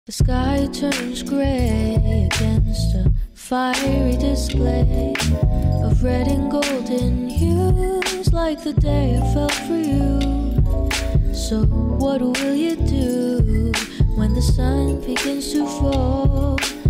The sky turns gray against a fiery display of red and golden hues, like the day I fell for you. So what will you do when the sun begins to fall?